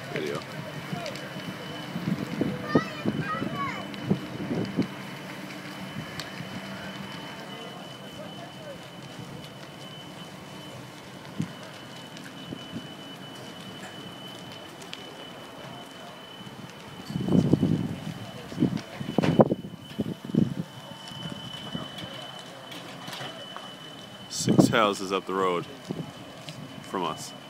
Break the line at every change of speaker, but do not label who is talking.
video. Six houses up the road from us.